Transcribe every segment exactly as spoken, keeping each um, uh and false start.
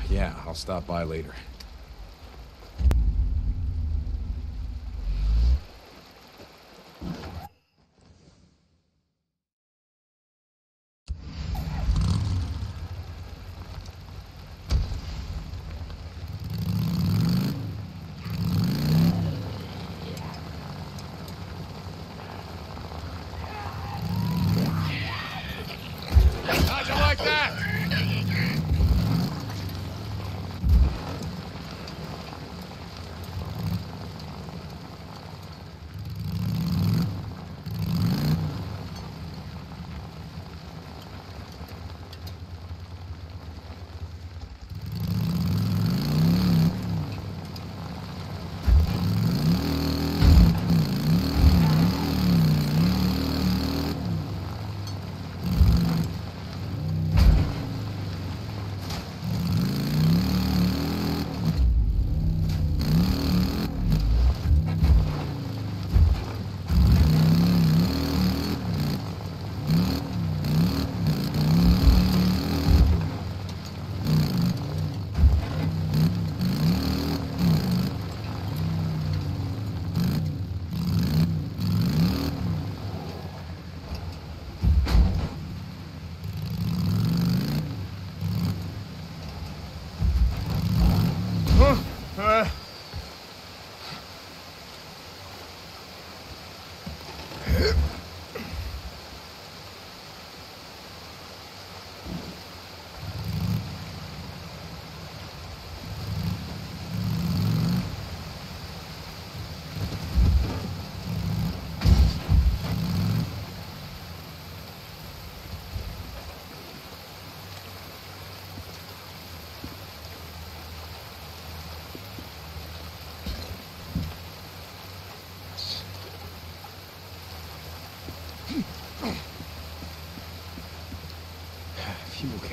Yeah, I'll stop by later. How'd you like that? Fuel can.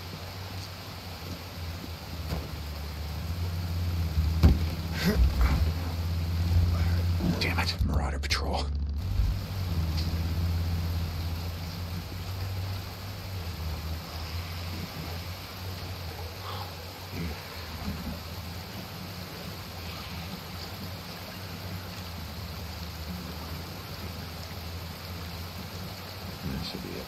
Damn it, Marauder Patrol. That should be it.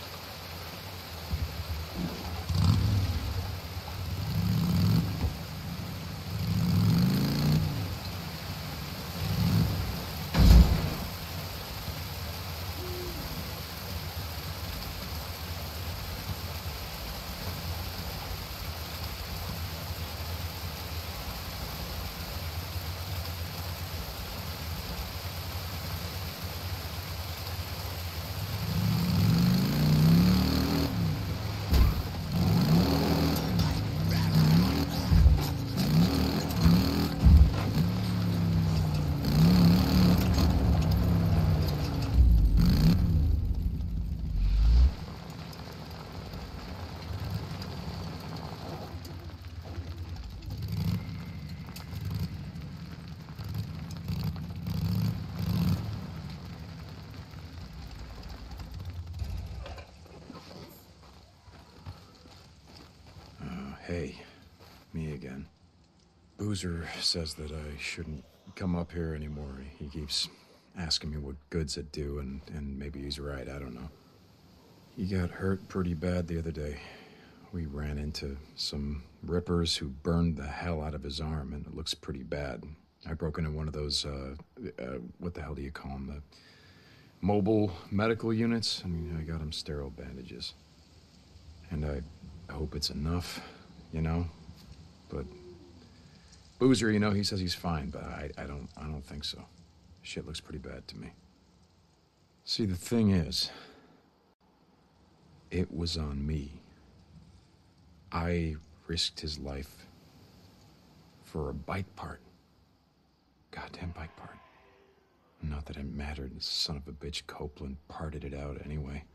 Hey, me again. Boozer says that I shouldn't come up here anymore. He keeps asking me what good's it do, and, and maybe he's right, I don't know. He got hurt pretty bad the other day. We ran into some rippers who burned the hell out of his arm, and it looks pretty bad. I broke into one of those, uh, uh, what the hell do you call them? The mobile medical units? I mean, I got him sterile bandages. And I hope it's enough. You know, but Boozer, you know, he says he's fine, but I, I don't, I don't think so. Shit looks pretty bad to me. See, the thing is, it was on me. I risked his life for a bike part. Goddamn bike part. Not that it mattered. The son of a bitch Copeland parted it out anyway.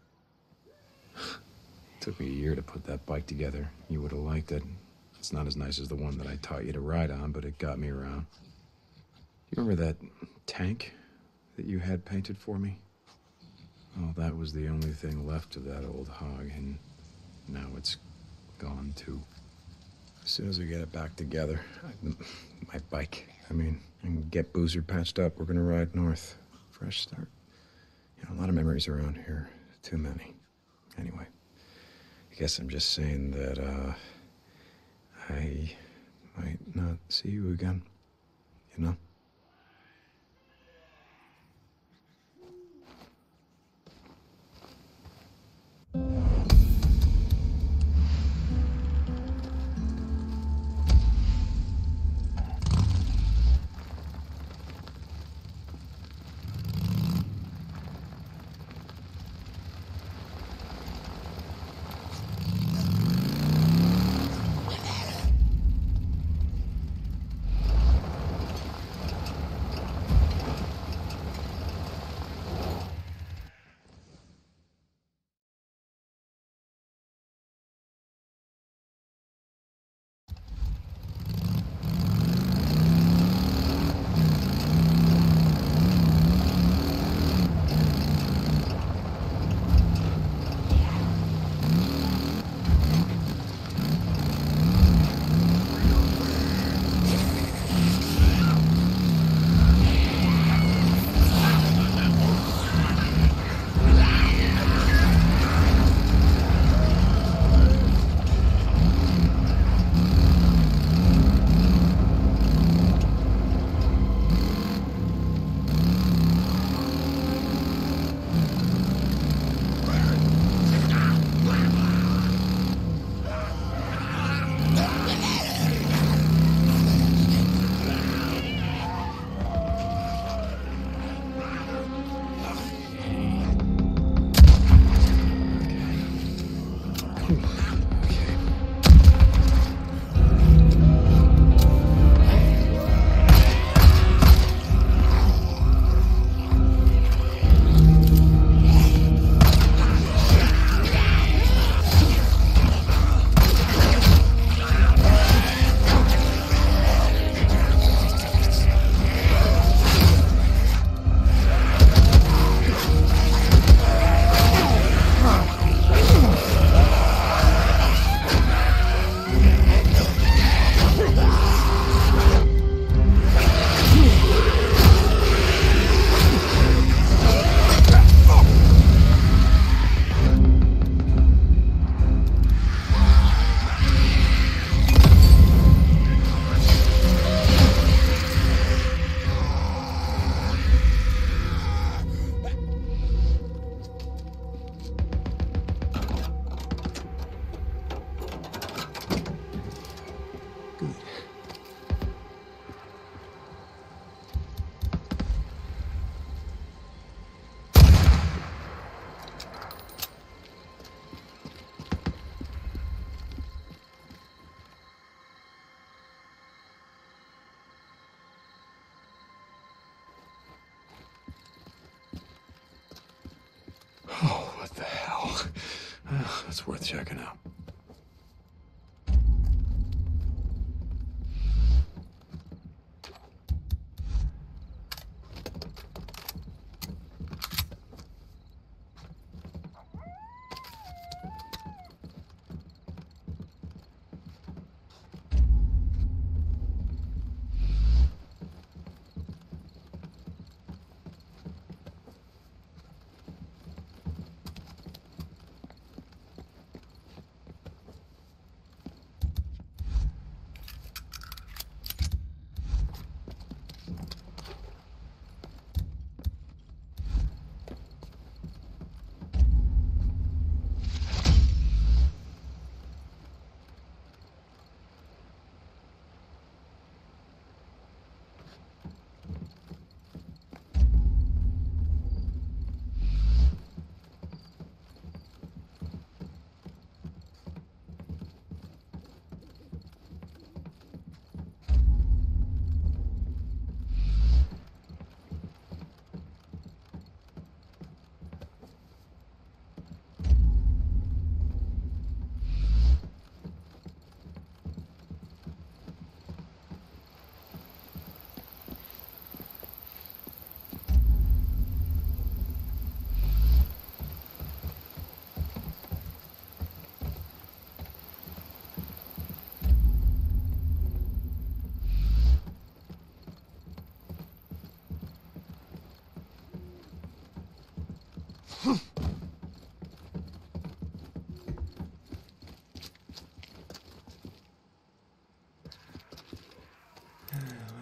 Took me a year to put that bike together. You would have liked it. It's not as nice as the one that I taught you to ride on, but it got me around. You remember that tank that you had painted for me? Well, that was the only thing left of that old hog, and now it's gone too. As soon as we get it back together, I, my bike, I mean, and get Boozer patched up, we're gonna ride north. Fresh start. You know, a lot of memories around here. Too many. Anyway, I guess I'm just saying that, uh, I might not see you again, you know? Oh, what the hell? Uh, that's worth checking out.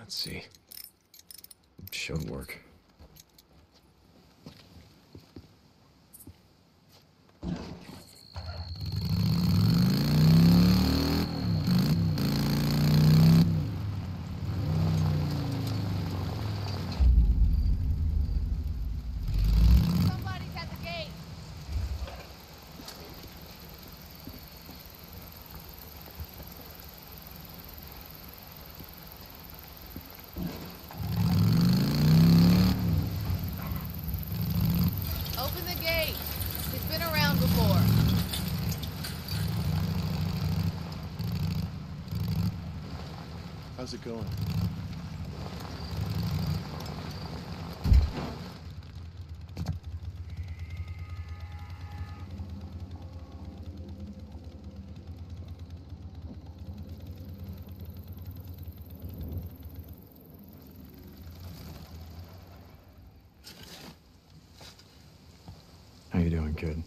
Let's see. It should work. Somebody's at the gate. Open the gate. He's been around before. How's it going? How you doing, kid?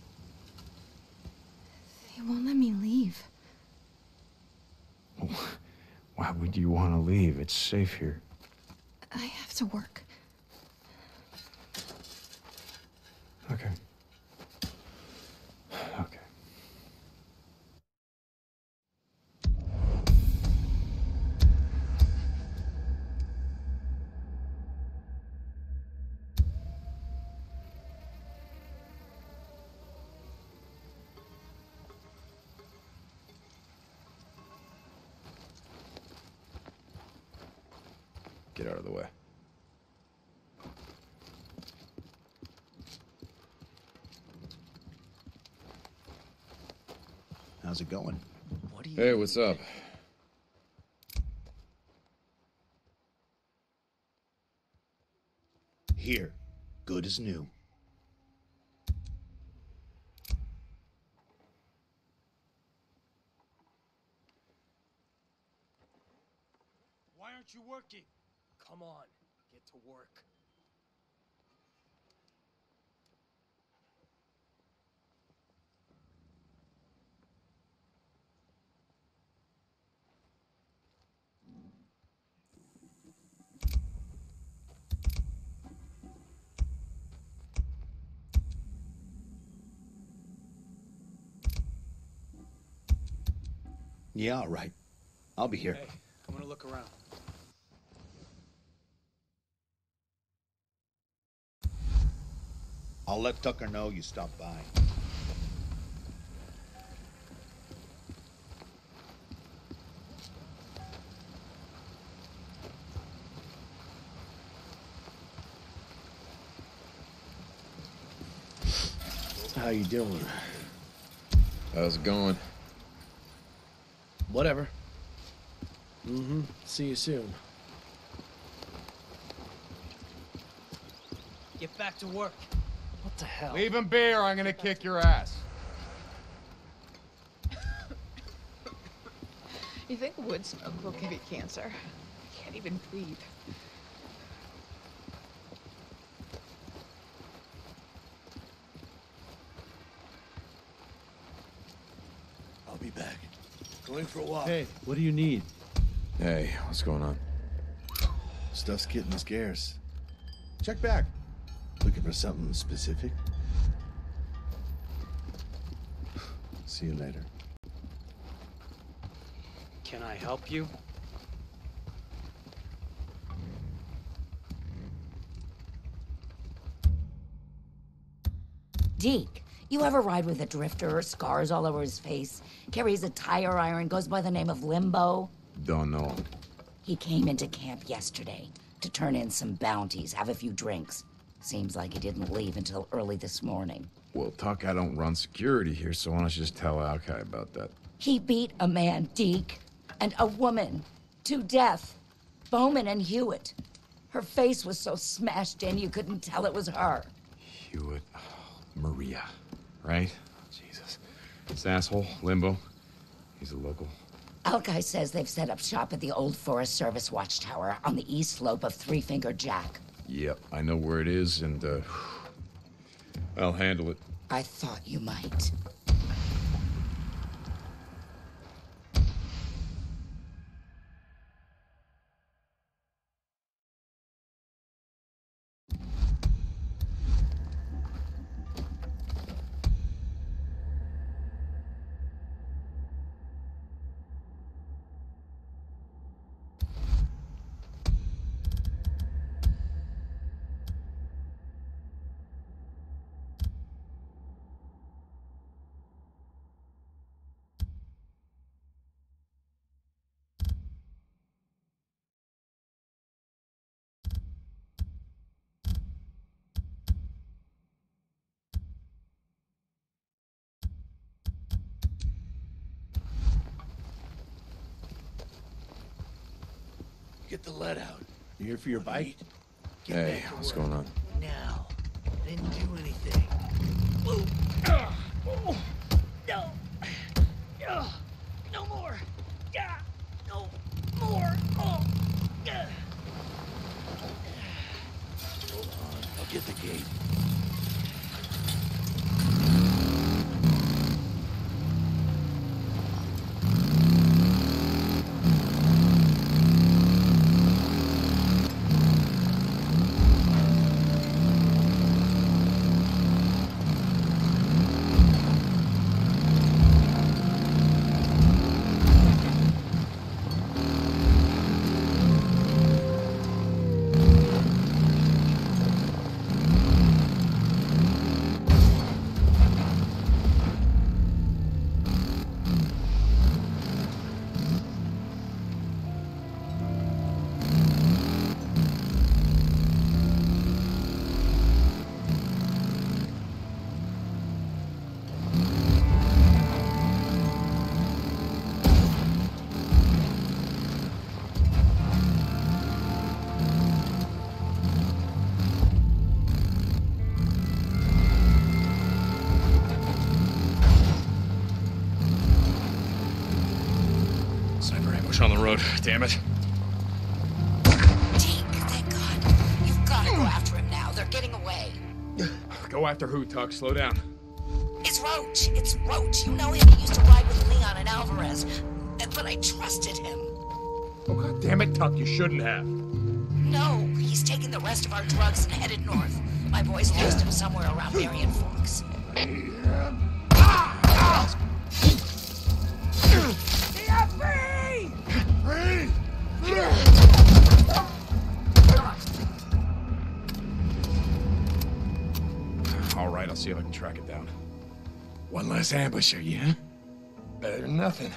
They won't let me leave. Why would you want to leave? It's safe here. I have to work. Okay. Okay. Get out of the way. How's it going? What do you... Hey, what's up? Here. Good as new. Why aren't you working? Come on, get to work. Yeah, all right. I'll be here. Hey, I'm gonna look around. I'll let Tucker know you stopped by. How you doing? How's it going? Whatever. Mm-hmm. See you soon. Get back to work. What the hell? Leave him be or I'm gonna kick your ass. You think wood smoke will give you cancer? I can't even breathe. I'll be back. Going for a walk. Hey, what do you need? Hey, what's going on? Stuff's getting scarce. Check back. Looking for something specific? See you later. Can I help you? Deke, you ever ride with a drifter, scars all over his face, carries a tire iron, goes by the name of Limbo? Don't know. He came into camp yesterday to turn in some bounties, have a few drinks. Seems like he didn't leave until early this morning. Well, Tuck, I don't run security here, so why don't you just tell Alkai about that? He beat a man, Deke, and a woman, to death. Bowman and Hewitt. Her face was so smashed in you couldn't tell it was her. Hewitt. Oh, Maria. Right? Jesus. This asshole, Limbo. He's a local. Alkai says they've set up shop at the old Forest Service watchtower on the east slope of Three Finger Jack. Yep, I know where it is, and, uh... I'll handle it. I thought you might. Get the lead out. You here for your bike? Get Hey, back to what's work. going on? Now. I didn't do anything. Ooh. Ah. Oh. No. Ah. No more. Ah. No more. Oh. Ah. Hold on. I'll get the gate. Sniper ambush on the road. Damn it. Deke, thank God. You've got to go after him now. They're getting away. Go after who, Tuck? Slow down. It's Roach. It's Roach. You know him. He used to ride with Leon and Alvarez. But I trusted him. Oh, God damn it, Tuck. You shouldn't have. No, he's taking the rest of our drugs and headed north. My boys lost him somewhere around Marion Forks. All right, I'll see if I can track it down. One less ambush, are you, huh? Better than nothing.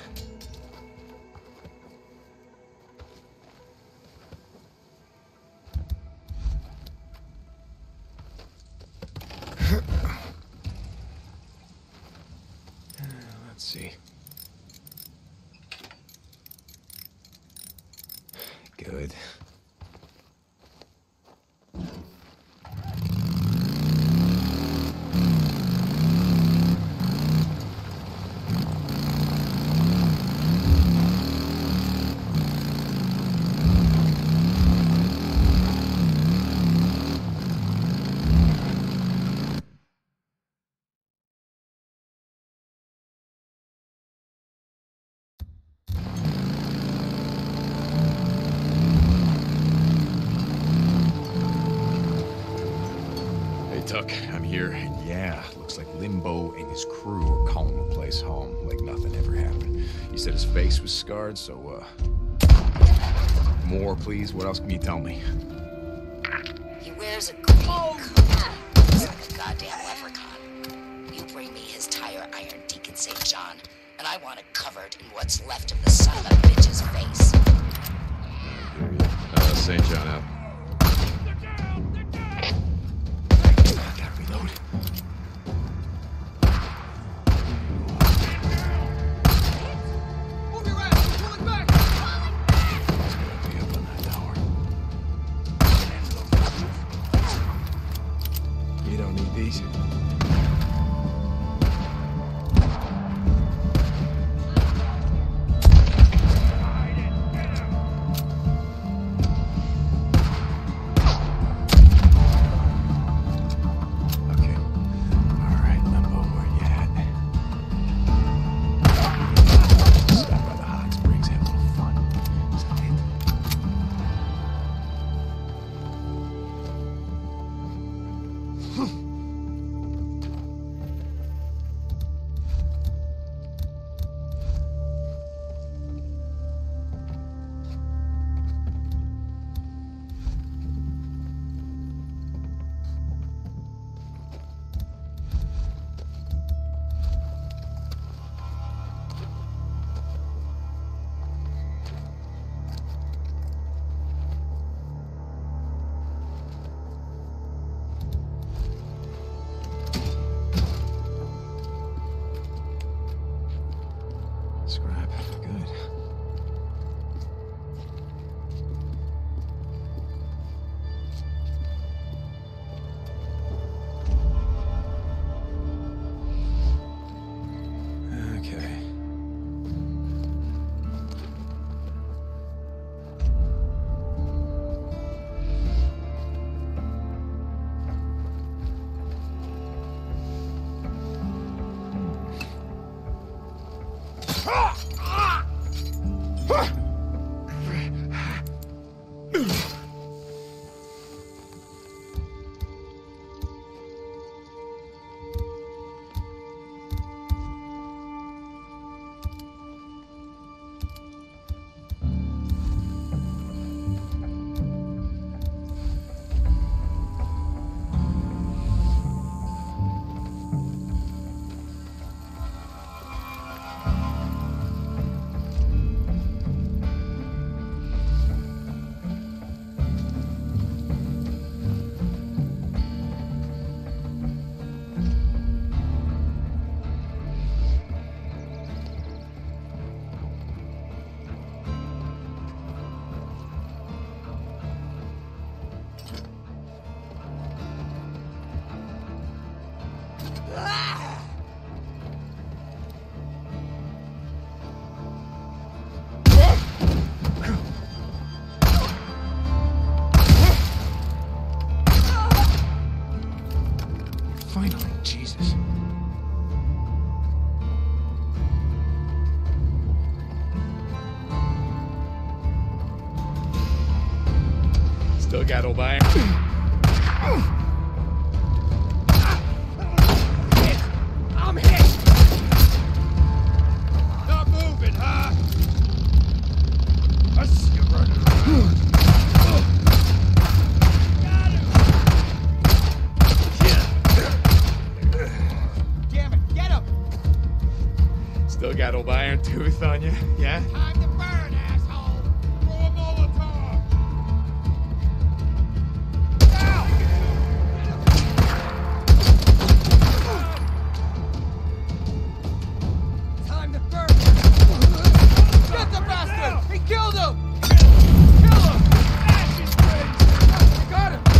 Let's see. Good. Tuck, I'm here, and yeah, looks like Limbo and his crew are calling the place home, like nothing ever happened. He said his face was scarred, so, uh... more, please? What else can you tell me? He wears a green coat. Looks like a goddamn leprechaun. You bring me his tire iron Deacon Saint John, and I want it covered in what's left of the son of a bitch's face. I hear you. Uh, Saint John out. You don't need these. Okay. All right, Limbo, where you at? Stop by the hot springs, have a little fun. Is that it? Scrap. Good. Finally, Jesus. Still got O'Brien. I'm hit! Not moving, huh? I see you running around. Damn it, get him! Still got old iron tooth on you, yeah? Time to burn, asshole! Throw a Molotov! Ow! Time to burn! Get the bastard! He killed him! Kill him! Ashes, Briggs! Got him!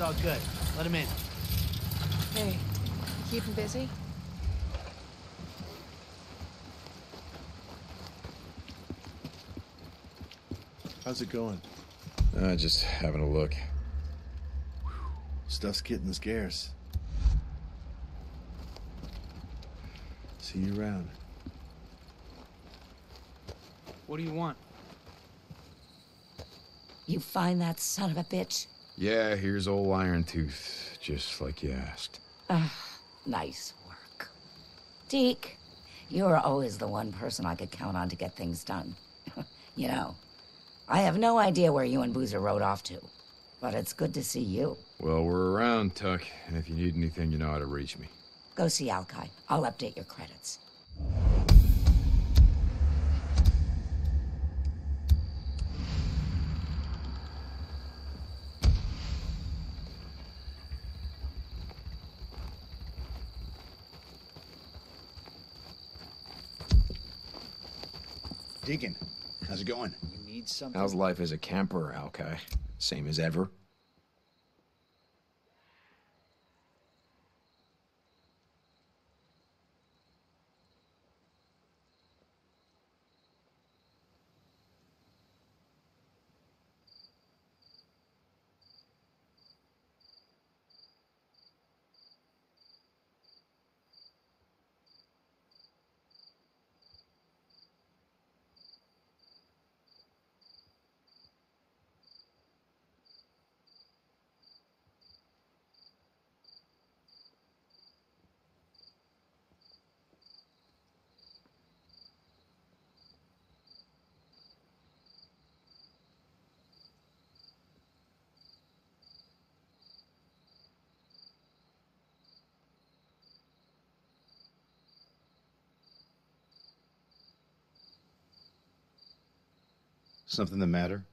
all good. Let him in. Hey, you keep him busy? How's it going? Uh, just having a look. Stuff's getting scarce. See you around. What do you want? You find that son of a bitch? Yeah, here's old Iron Tooth, just like you asked. Ah, nice work. Deke, you're always the one person I could count on to get things done. You know, I have no idea where you and Boozer rode off to, but it's good to see you. Well, we're around, Tuck, and if you need anything, you know how to reach me. Go see Alkai. I'll update your credits. Deacon, how's it going? You need something? How's life as a camper, Alkai? Same as ever? Something the matter?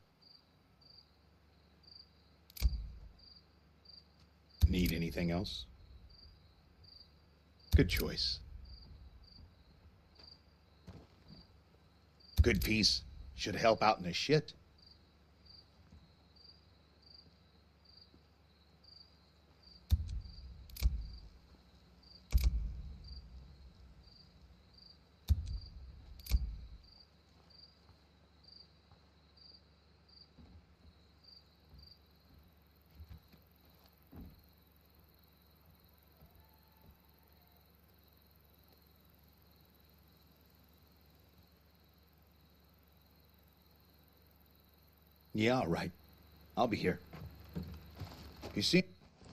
Need anything else? Good choice. Good piece. Should help out in the shit. Yeah, all right. I'll be here. You see?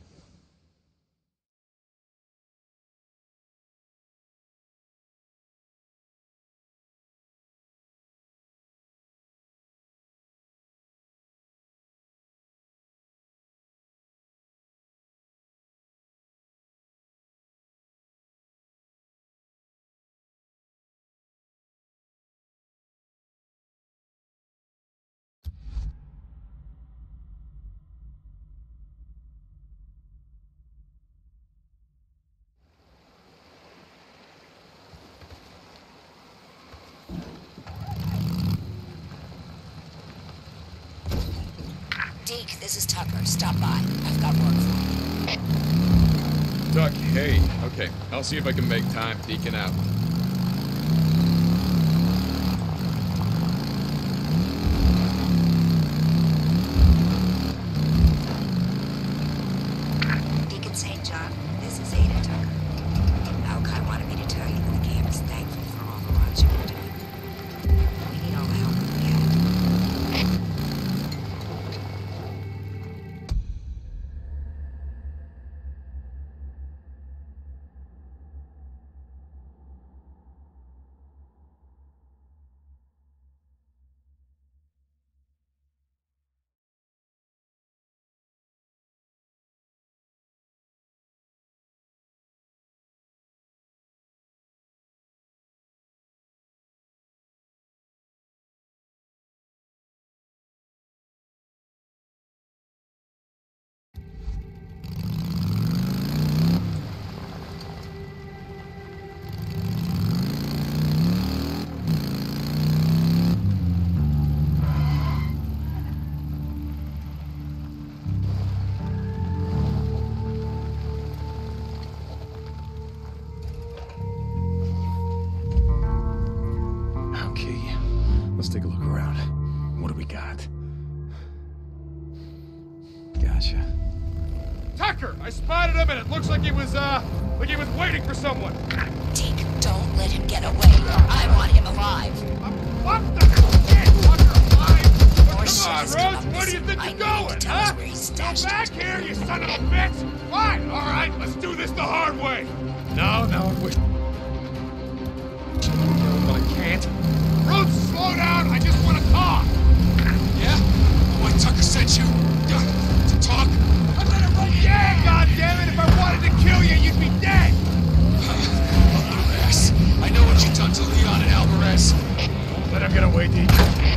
Deke, this is Tucker. Stop by. I've got work for you. Tuck, hey. Okay, I'll see if I can make time. Deacon out. Deacon Saint John, this is Ada Tucker. Alkai wanted me to tell you that the camp is thankful for all the runs you've been doing. We need all the help we can get. let's take a look around. What do we got? Gotcha. Tucker! I spotted him and it looks like he was, uh, like he was waiting for someone. Deke, don't let him get away. I want him alive. What the shit? Tucker alive? More Come shit on, is coming Rose, up where do you missing. think I you're need him to going, tell huh? us where he's Come stashed back it. here, you son of a bitch! Fine, all right, let's do this the hard way. No, no, I wish... No, but I can't. Rose, slow down, I just want to talk. Yeah? What Tucker sent you? Uh, to talk? I better run. Yeah, goddammit! If I wanted to kill you, you'd be dead. Alvarez. I know what you done to Leon and Alvarez. Don't let him get away, Deke.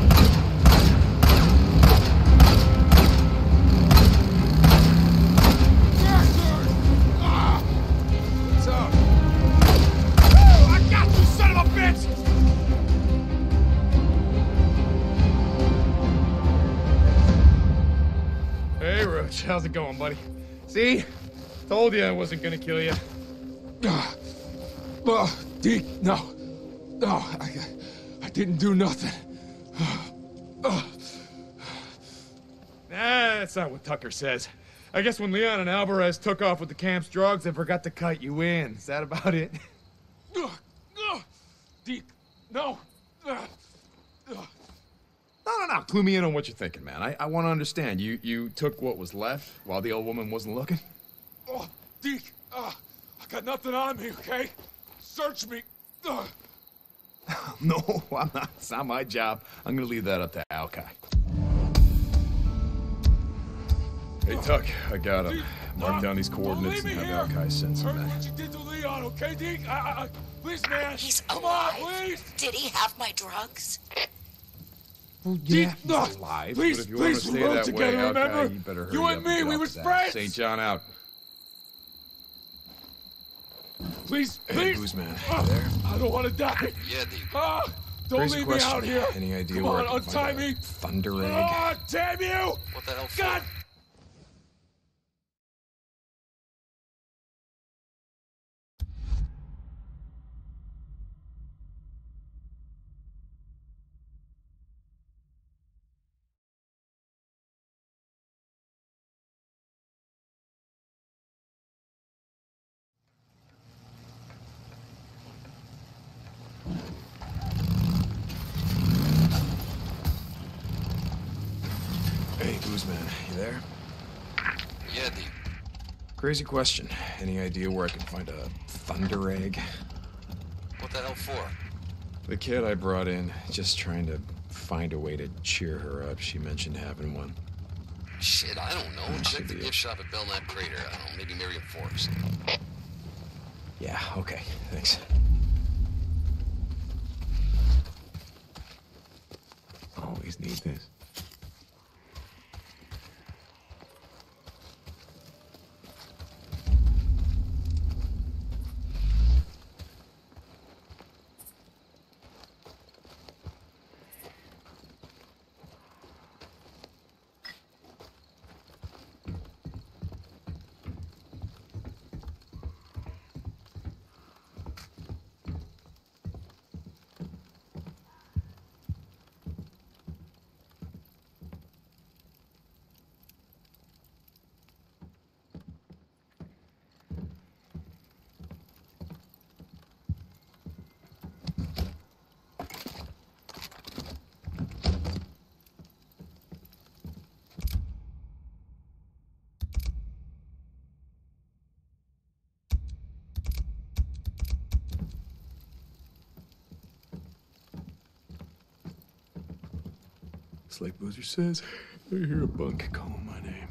Ah! What's up? Woo! I got you, son of a bitch! Hey, Roach, how's it going, buddy? See? Told you I wasn't gonna kill you. Uh, uh, Deke, no. No, I, I didn't do nothing. Uh, Nah, that's not what Tucker says. I guess when Leon and Alvarez took off with the camp's drugs, they forgot to cut you in. Is that about it? uh, uh, Deke, no. Uh, uh. No, no, no. Clue me in on what you're thinking, man. I, I want to understand. You you took what was left while the old woman wasn't looking? Oh, Deke, uh, I got nothing on me, okay? Search me. Uh. No, I'm not. It's not my job. I'm going to leave that up to Alki. Hey, Tuck, I got him. Mark down these coordinates and have Alki send some Heard men. what you did to Leon, okay, Deke? I, I, I, please, man. He's Come alive. on, please. Did he have my drugs? Well, yeah, he's no, alive. please, but if you please, want to we stay rode that together, way, Alki, remember? you better hurry You up and me, get we off was his ass. friends. Saint John out. Please, Hey, please. Boozman, Ah, you there? I don't want to die. Yeah, Deke. Ah, don't Crazy leave question. me out here. Any idea Come where on, I can untie find me. a thunder egg? Ah, damn you! What the hell for? God. Hey, Boozman, you there? Yeah, Deke. Crazy question. Any idea where I can find a thunder egg? What the hell for? The kid I brought in, just trying to find a way to cheer her up. She mentioned having one. Shit, I don't know. That Check should the be gift it. shop at Belknap Crater. I don't know, maybe Miriam Forrest. Yeah, okay, thanks. Always need this. It's like Boozer says, I hear a bunk calling my name.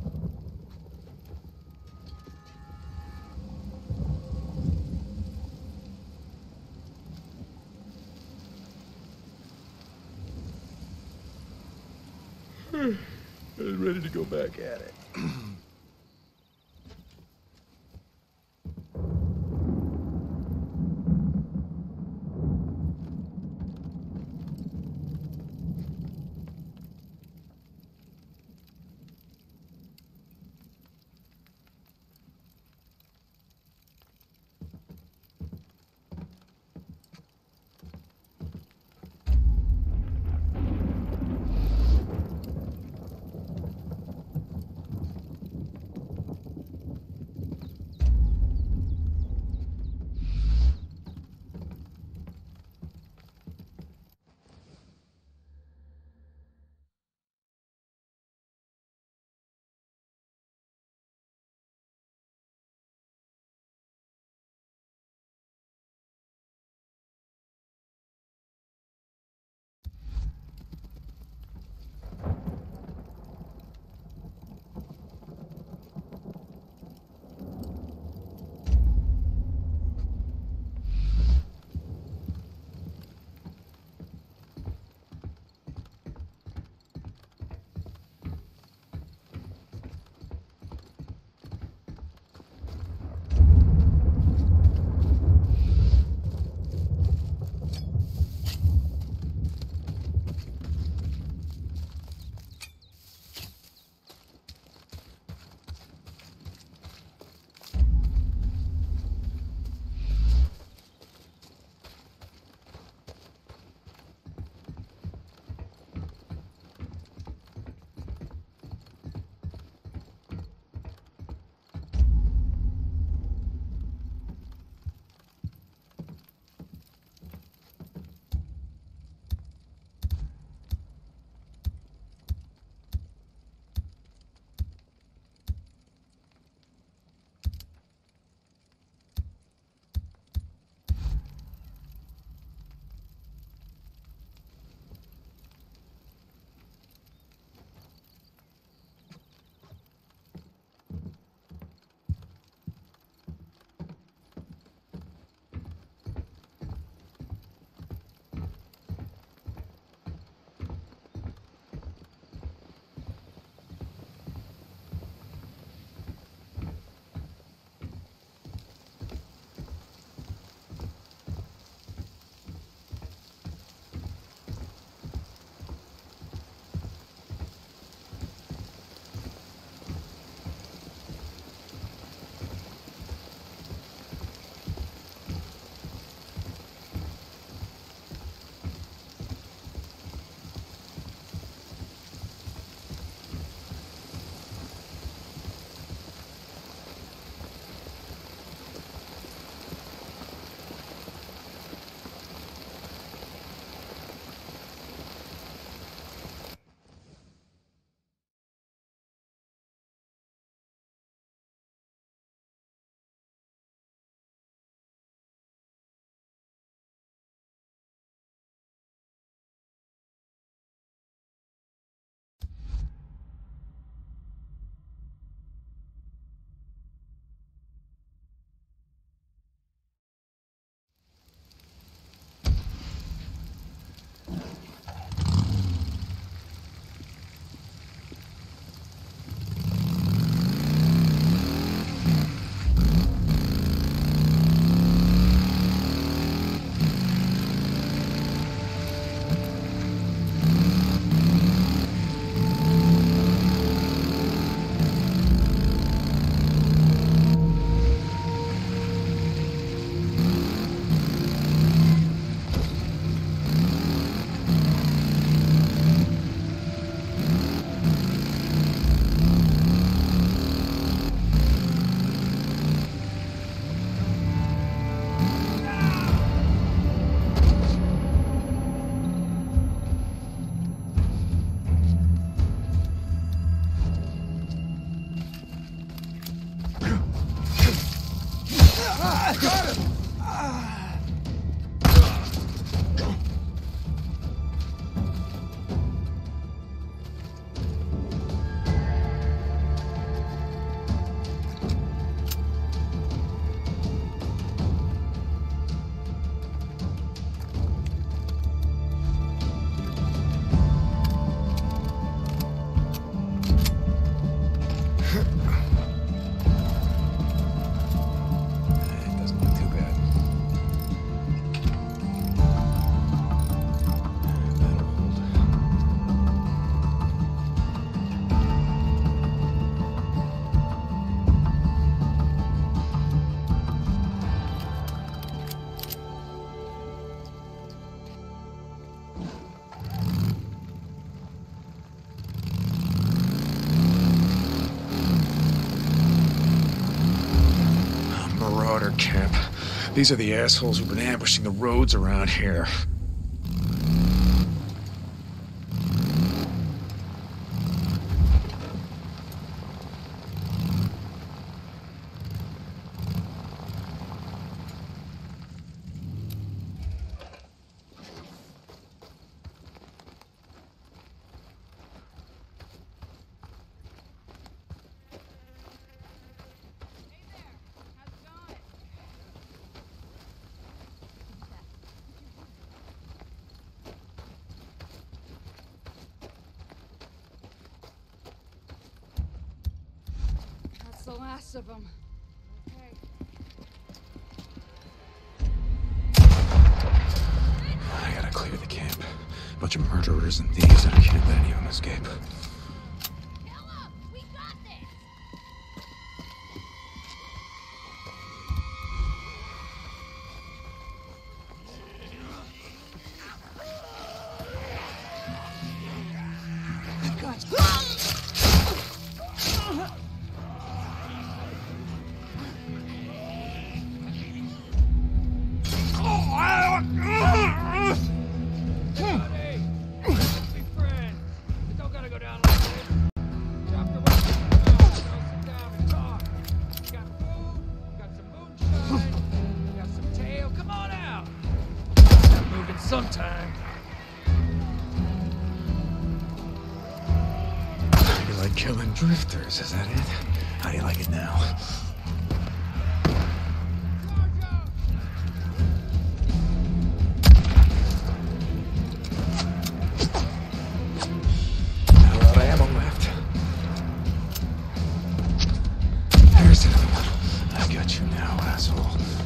I was ready to go back at it. These are the assholes who've been ambushing the roads around here. That's the last of them. Okay. I gotta clear the camp. Bunch of murderers and thieves, and I can't let any of them escape. We got this! Sometime. You like killing drifters, is that it? How do you like it now? Not a lot of ammo left. There's another one. I got you now, asshole.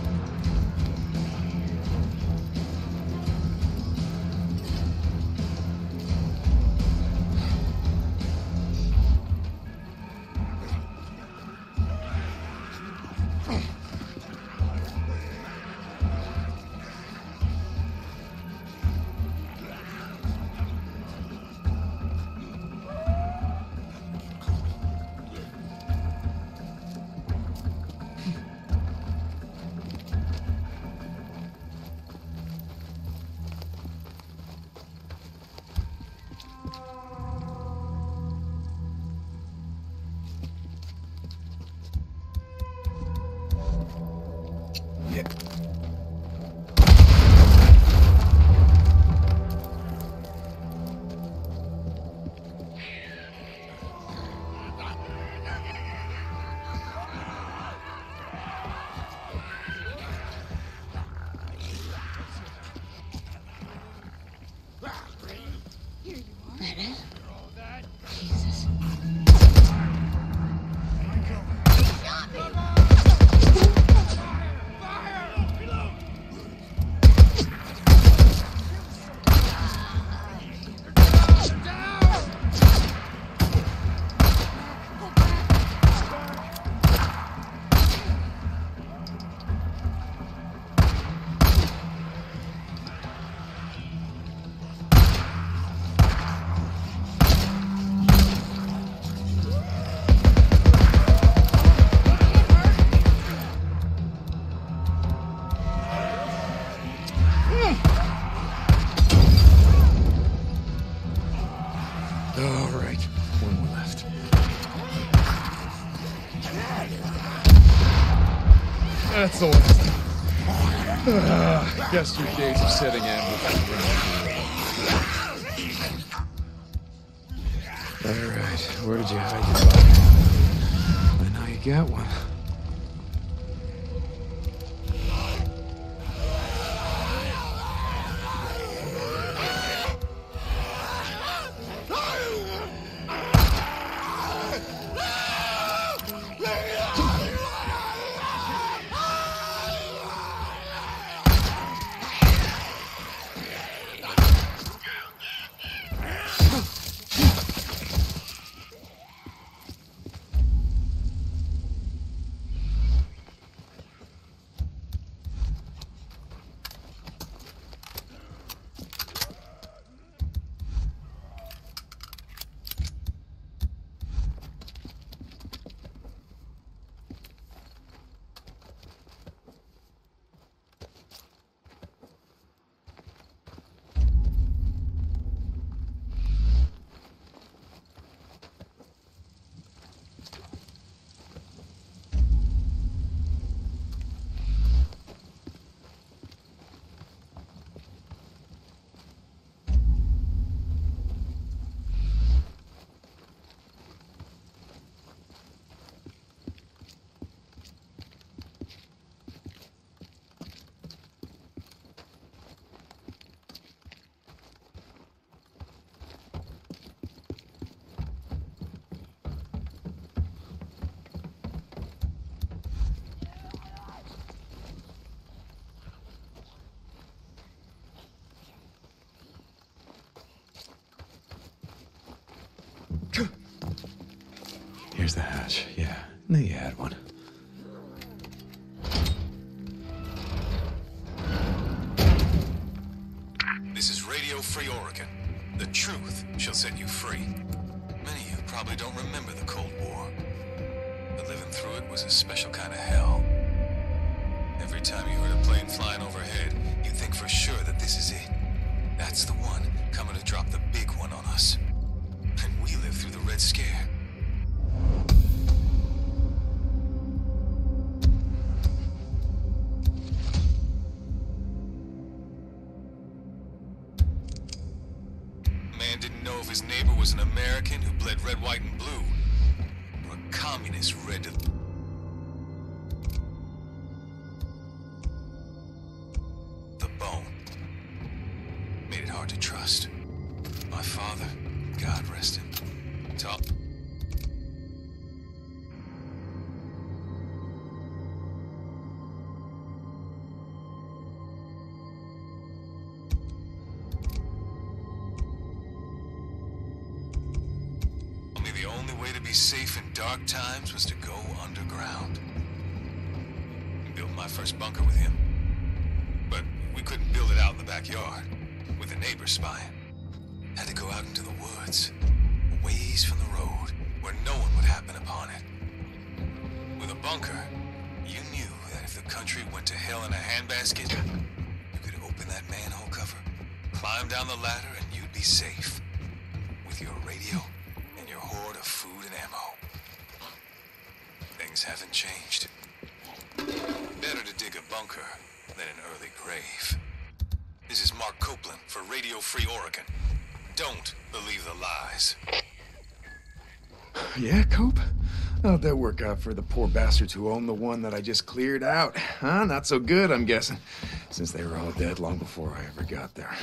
That's the last. Uh, guess your days of setting ambushes around here. Alright, where did you hide your body? And now you got one. Here's the hatch. Yeah, knew you had one. This is Radio Free Oregon. The truth shall set you free. Many of you probably don't remember the Cold War, but living through it was a special kind of hell. Every time you heard a plane flying overhead, you'd think for sure that this is it. That's the one coming to drop the big one on us. And we lived through the Red Scare. Man didn't know if his neighbor was an American who bled red, white, and blue, or a communist red to the bone. Made it hard to trust. My father, God rest him, taught me the only way to be safe in dark times was to go underground. I built my first bunker with him, but we couldn't build it out in the backyard with the neighbors spying. Had to go out into the woods, a ways from the road, where no one would happen upon it. With a bunker, you knew that if the country went to hell in a handbasket, you could open that manhole cover, climb down the ladder, and you'd be safe. With your radio and your hoard of food and ammo. Things haven't changed. Better to dig a bunker than an early grave. This is Mark Copeland for Radio Free Oregon. Don't believe the lies. Yeah, Cope? How'd that work out for the poor bastards who own the one that I just cleared out? Huh? Not so good, I'm guessing, since they were all dead long before I ever got there.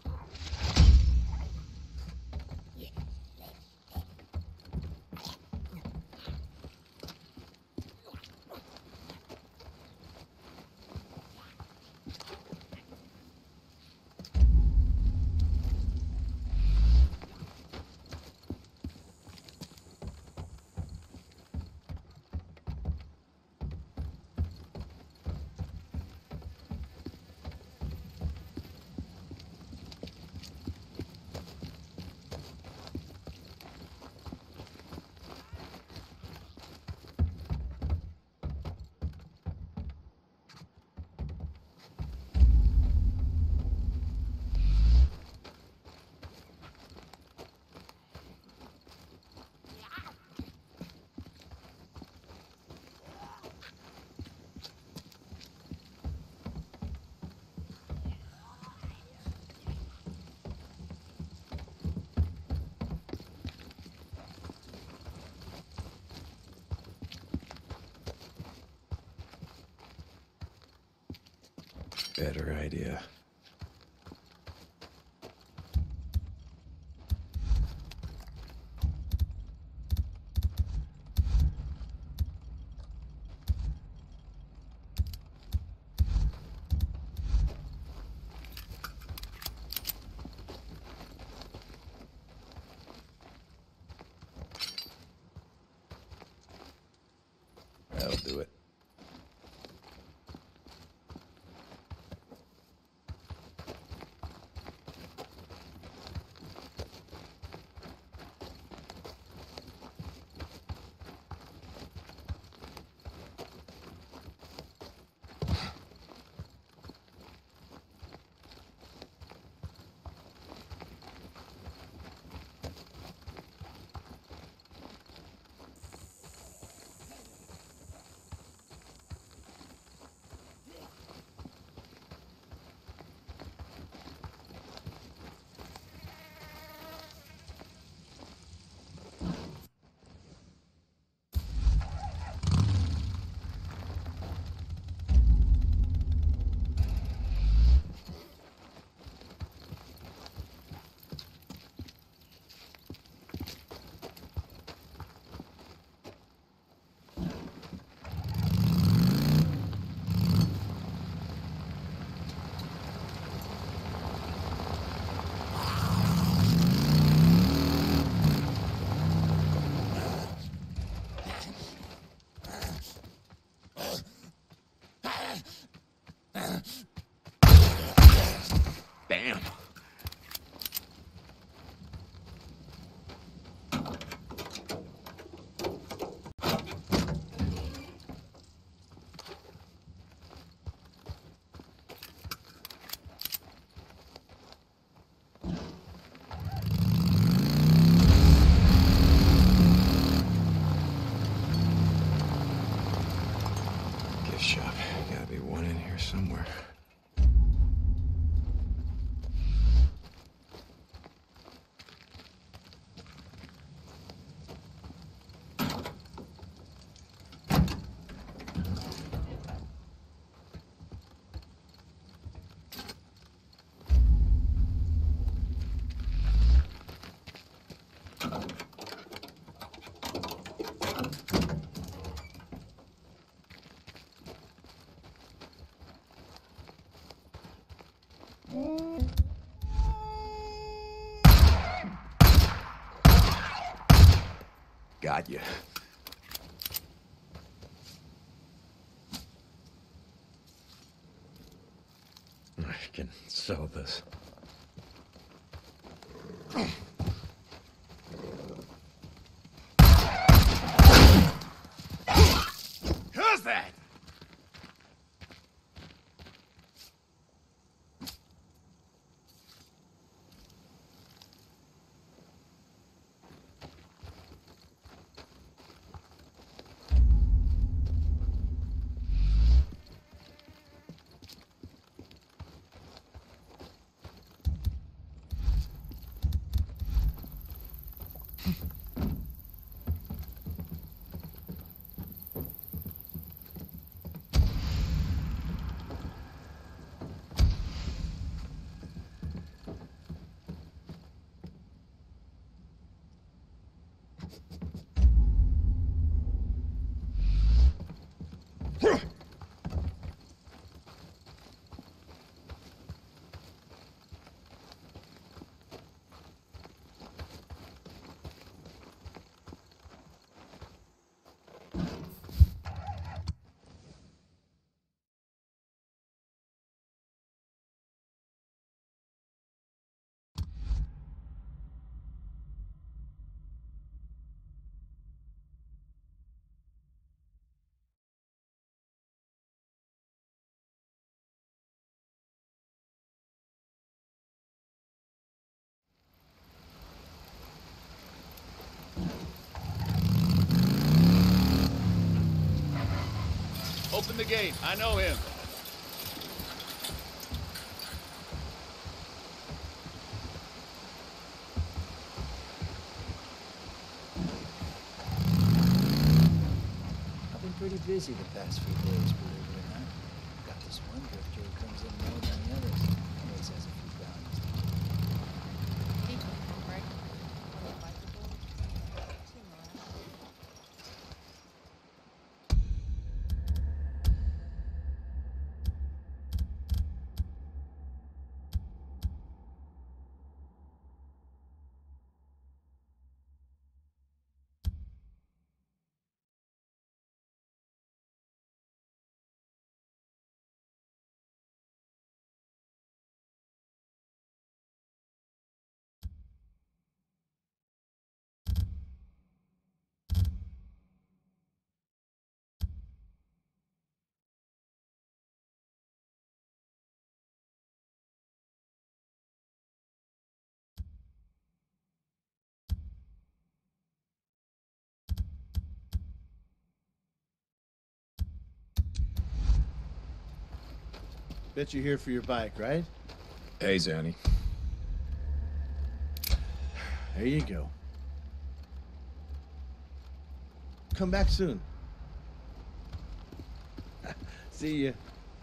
Better idea. That'll do it. got you. I can sell this. Who's that? Open the gate. I know him. I've been pretty busy the past few days, believe it or not. Got this one drifter who comes in more than the others. Always has a few bounties to keep. Right? Bet you're here for your bike, right? Hey, Zanny. There you go. Come back soon. See ya.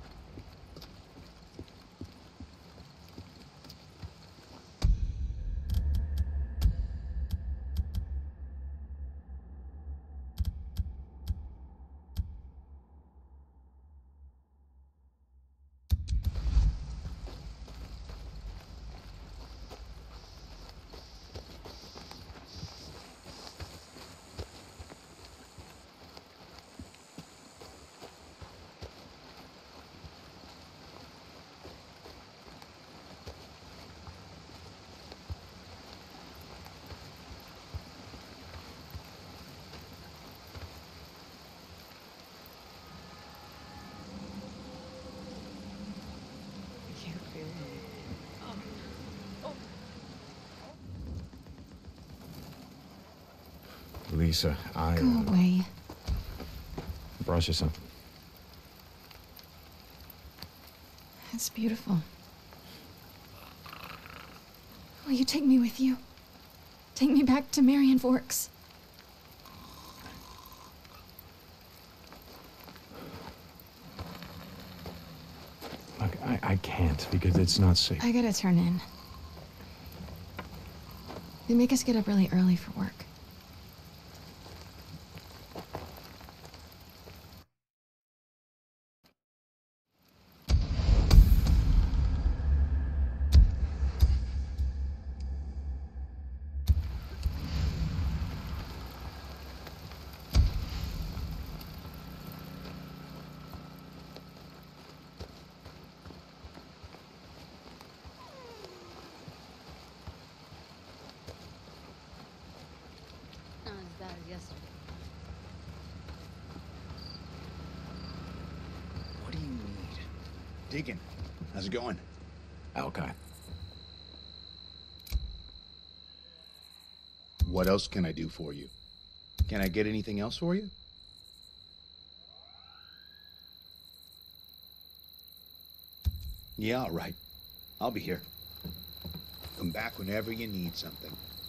Lisa, I... Go away. Brought you something. It's beautiful. Will you take me with you? Take me back to Marion Forks. Look, I, I can't because it's not safe. I gotta turn in. They make us get up really early for work. bad as yesterday. What do you need? Deacon, how's it going? Alki. What else can I do for you? Can I get anything else for you? Yeah, all right. I'll be here. Come back whenever you need something.